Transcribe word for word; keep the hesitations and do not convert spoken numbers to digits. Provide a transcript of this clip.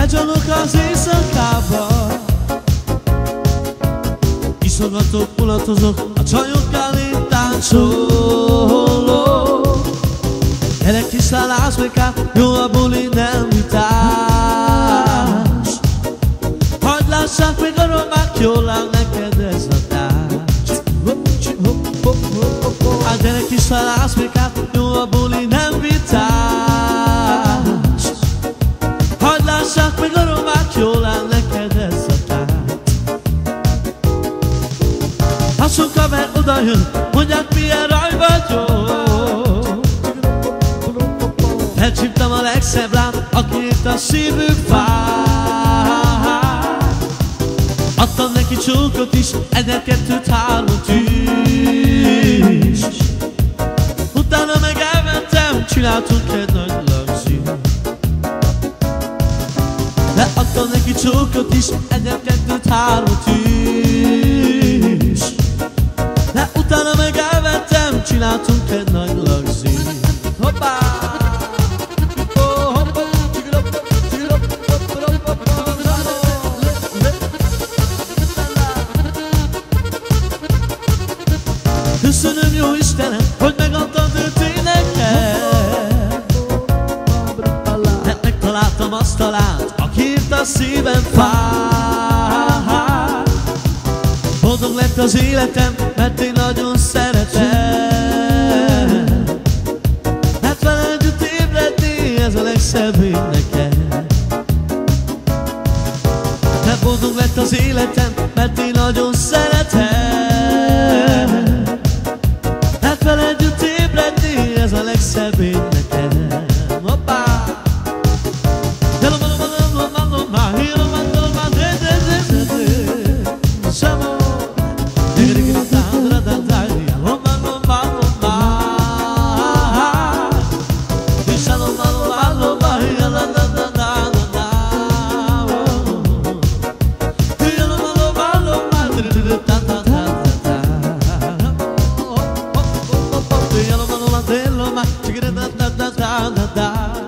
Elcsalok az éjszakába, iszogatok, mulatozok, a csajokkal én táncolok. Gyerek tisztálás meg át, jó a buli, nem vitás. Hagyd lássák meg a romák, jól áll neked ez a tánc. Hát gyerek tisztálás meg át, jó a buli, nem vitás. Hagyd lássák meg a romák, jól áll neked ez a tánc. Ha sok haver odajön, mondják milyen raj vagyok. Elcsíptem a legszebb lát, akiért a szívük fáj. Adtam neki csókot is, egyet, kettőt, hármat is. Utána meg elmentem, csináltunk egy nagy lagzsit. De adtam neki csókot is, egyet, kettőt, hármat is. De utána meg elmentem, csináltunk egy nagy lagzit. Hoppá! Köszönöm, jó Istenem, hogy megadtad őt én nekem. Mert megtaláltam azt a lát, akiért a szívem fáj. Boldog lett az életem, mert én nagyon szeretem. Mert vele együtt ébredni, ez a legszebb én nekem. Mert boldog lett az életem, mert én nagyon szeretem. Hát vele együtt ébredni, ez a legszebb én nekem. Hoppá! Da da da da da da.